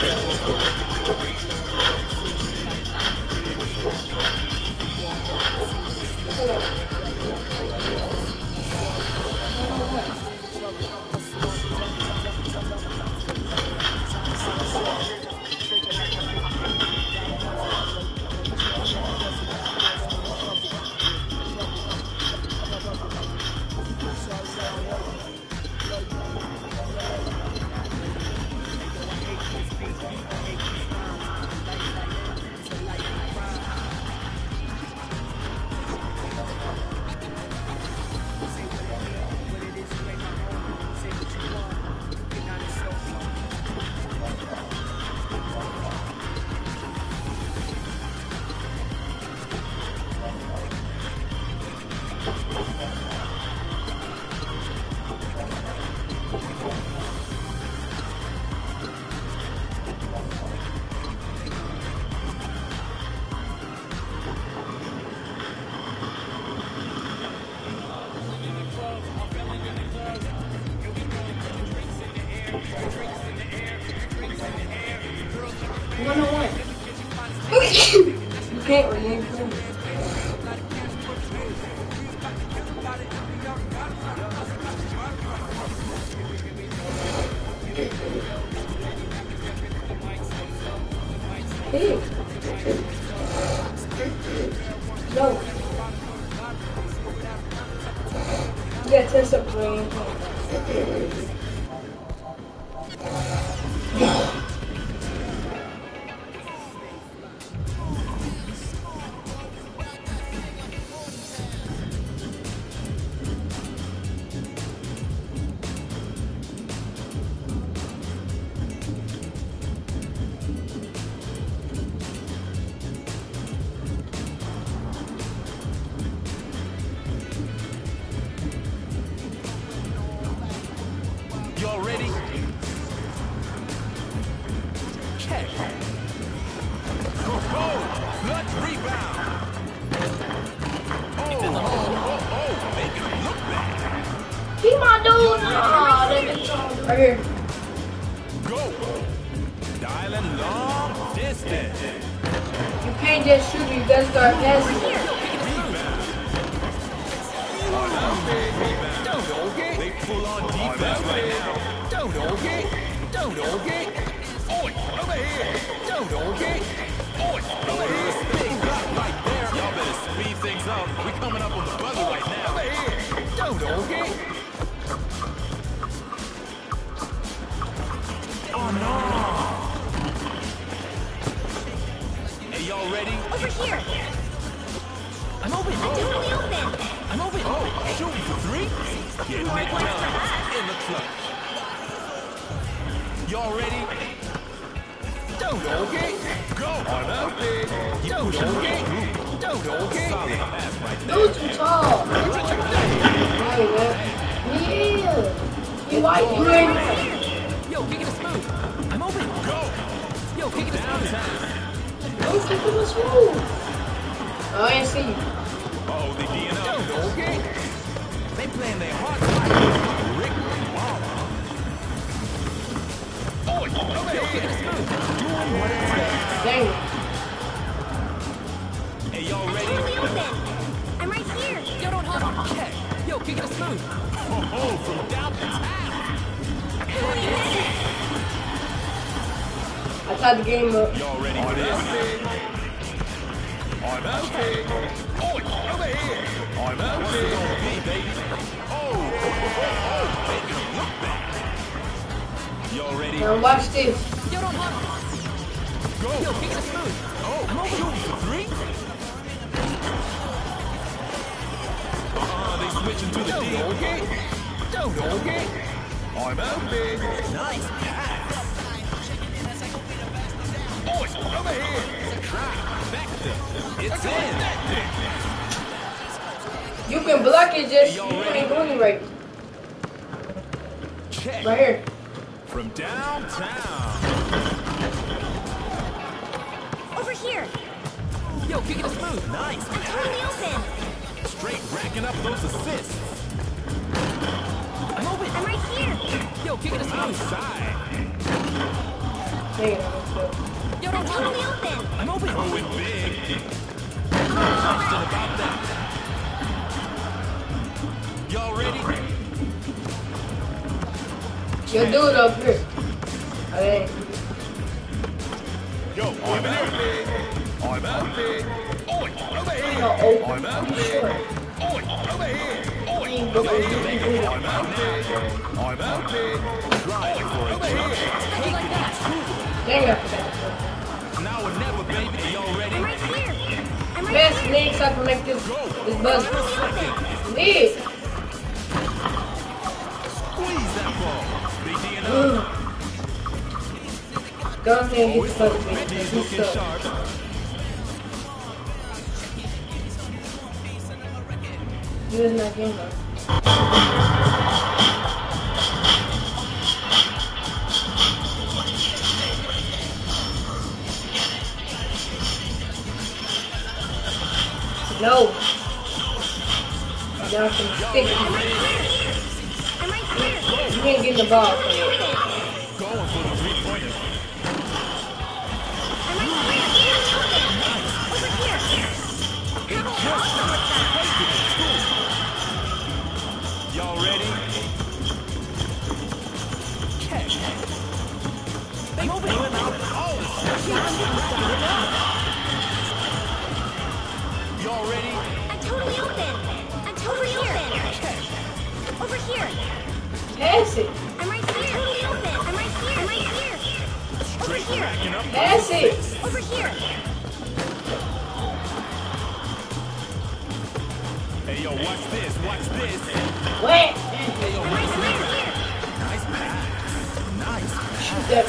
You can't rename them. Hey. No. Yeah, test up brain. Y'all ready? Check. Oh, let's rebound. Oh, make it look bad. Keep my dude. Right here. Go. Dialing long distance. You can't just shoot me. You gotta start passing. They full on defense right now. Don't okay. Oi, over here. Don't okay. Oi, over here. Big block right there. Y'all better speed things up. We coming up on the buzzer right now. Over here. Don't okay. Oh no. Hey, y'all ready? Over here! I'm open. I'm totally open! I'm open. Oh, shooting for three? Getting More it points for done us. in the clutch. Y'all ready? Don't okay. Go. I'm open. Don't okay. Don't okay. Solid pass right there. Dude's too tall. Hey, man. Yeah. You like you ain't. Yo, kick it smooth. I'm open. Go. Yo, kick it smooth. Don't kick him smooth. Oh, I ain't see you. Uh-oh, they D'ing up. Don't okay. They playing their hearts out. Rick Waller. Oi, over here. Kick it smooth. Dang it. Hey, y'all ready? Totally open! I'm right here! Yo, don't huddle. Okay. Yo, kick it smooth. Oh, from downtown. I tied the game up. Y'all ready for this? I'm open. Oi, over here. I'm What's it open. gonna be, baby? Oh, making them look bad. Y'all ready? Now watch this. Yo, don't huddle. Go. Yo, kick it smooth. Oh, I'm open. shooting for three? They switching to the Don't D. okay. Don't okay. I'm open. Nice pass. Oi, over here. It's in. You can block it, just you ain't doing it right. Check. Right here. From downtown. Over here! Yo, kick it smooth. Nice I'm totally pass. open! Straight racking up those assists. I'm open. I'm right here! Yo, kick it smooth. Outside. Dang it, I'm still. Yo, don't totally open. I'm open. Going big. Something about that. Y'all ready? Yo, dude up here. I ain't. Yo, I'm out big. I'm out big. Oi, over here. No, open. I'm out I'm big. sure. Oi, over here. Oi, Ain't over going here. to I'm out big. I'm out big. trying for a Over jump. here. You like that? Dang, I forgot. Now or never, baby. Y'all ready? I'm right here. I'm right Best here. snakes I can make this buzz. Totally open. Need. Squeeze that ball. Big D and up. Go ahead and Oh, get it's the up. buzz. Big D's looking sharp. You was not game though. No. Y'all can stick it. I'm right here. You can't get the ball. Going for the three-pointer. I'm right here. Over here. Y'all ready? Catch. They pulling out all the stuff. Y'all ready? I'm totally open. I'm totally open. Over here. Pass it. I'm right here. Totally open. I'm right here. I'm right here. Over Straight here. racking up. Pass it. Over here. Hey, yo, watch this. Watch this. Wait. Hey, yo, I'm right here. nice pass. Nice. Shoot that.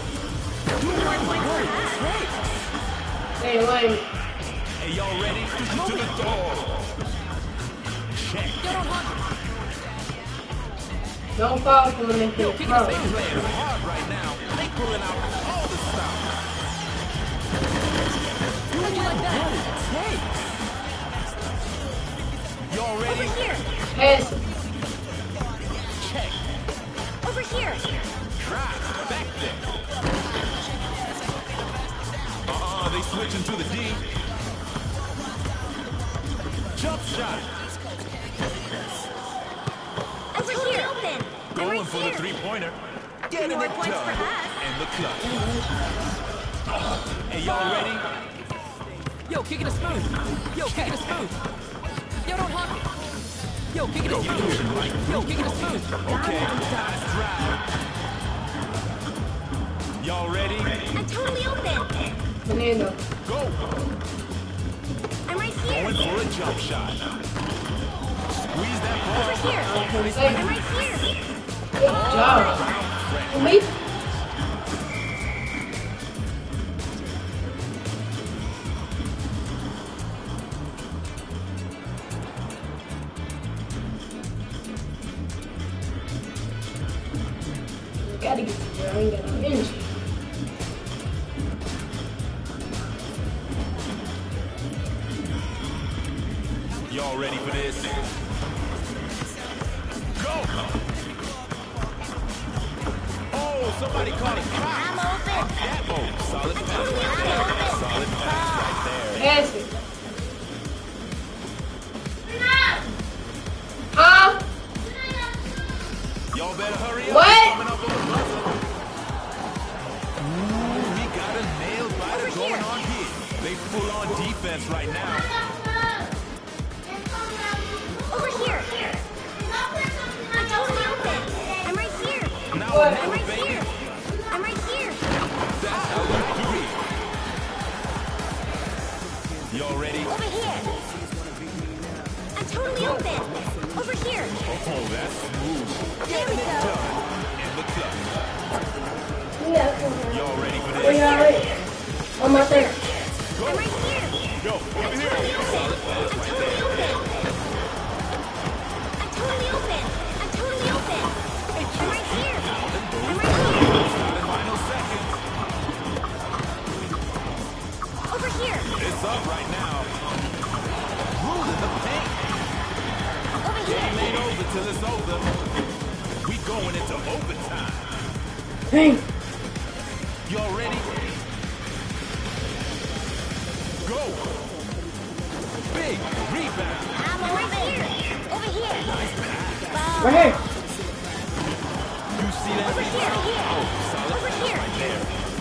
Hey, Lane. Hey, y'all ready? To the door. Check. Yo, don't hug. Don't fall from the next They thing. playing hard right now. They pulling out all the stuff. How'd you like that? Y'all Over ready? here. Pass it. Check. Over here. Try. Back there. They switching to the D. Jump shot. I'm totally open. I'm Going right for the here. three-pointer. Getting More it points for done. us. And the clutch. Hey, y'all ready? Yo, kick it a smooth. Yo, kick it a smooth. Yo, don't hug it. Yo, kick it a smooth. Yo, kick it a smooth. Okay. Nice drive. Y'all ready? I'm totally open. Fernando. Go. I'm right here. Going for a jump shot. Squeeze that Over ball. here. Hey, I'm right here. good job. For me? Gotta get to where I ain't got no energy. Y'all ready for this? Go. Oh, somebody caught a foul. I'm open. That solid pass right there. Solid pass right there. Pass it. Huh? Y'all better hurry up. What? Coming up on the buzzer. Ooh, we got a nail biter Over going here. on here. They full on defense right now. Over here. I'm totally open. I'm right here. Now What? or I'm never, right baby. here. I'm right here. That's how we do it. Y'all ready? Over here. I'm totally open. Over here. Oh, that's smooth. There we go. Done. In the clutch. Yeah. Y'all ready for We this? already. On my thing. I'm right here. Go. Over here. Solid pass I'm right totally there. open. I'm totally open. I'm totally open. I'm right here. I'm right here. Starting final seconds. Over here. It's up right now. Ruling the paint. Over Game here. ain't over till it's over. We going into overtime. Dang. Y'all ready? Go! Big rebound. I'm right here. Over here. Right here. You see that? Over here. Oh, solid Over pass here. right there.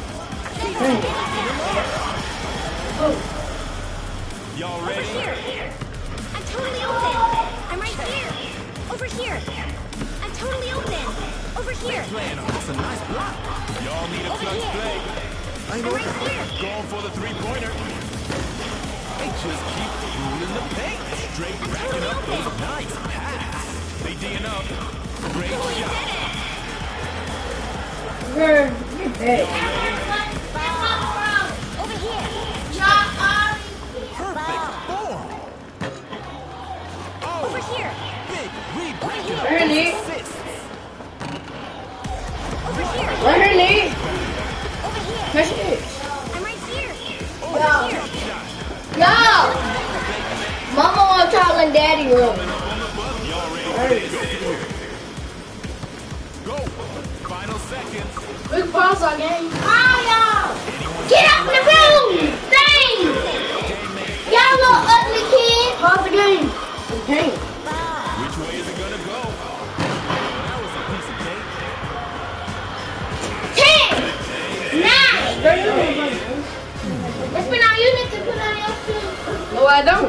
Y'all Over ready? here. I'm totally open. I'm right here. Over here. I'm totally open. Over here. Playing, that's a nice block. Y'all need a Over clutch here. play. I'm right here. Going for the three-pointer. They just keep ruling the paint. Straight racking up those nice pass. They D'ing up. Great shot. You're dead. Over here. Perfect form. Over here. Big rebound. Over here. Right here, Nate. Assist. Over here. Right here, Nate. Over here. Catch it. I'm right here. Yo. Over here. Yo. Mama wants to let Daddy run. Y'all ready for this? Go. Final seconds. Big pause on game. Get up in the room! Dang! Y'all little ugly kid! Pause the game. Okay. Which way is it gonna go? That was a piece of cake. 10! 9! It's been on you need to put on your shoes. No, I don't.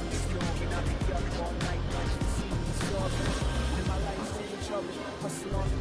Hustle on